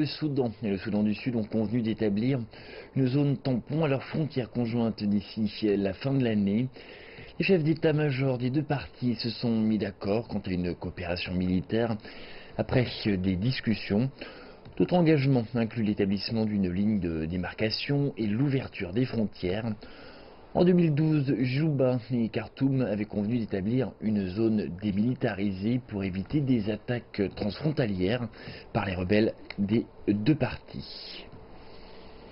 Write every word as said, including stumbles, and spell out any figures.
le Soudan et le Soudan du Sud ont convenu d'établir une zone tampon à leur frontière conjointe d'ici la fin de l'année. Les chefs d'état-major des deux parties se sont mis d'accord quant à une coopération militaire après des discussions. D'autres engagements incluent l'établissement d'une ligne de démarcation et l'ouverture des frontières. En deux mille douze, Djouba et Khartoum avaient convenu d'établir une zone démilitarisée pour éviter des attaques transfrontalières par les rebelles des deux parties.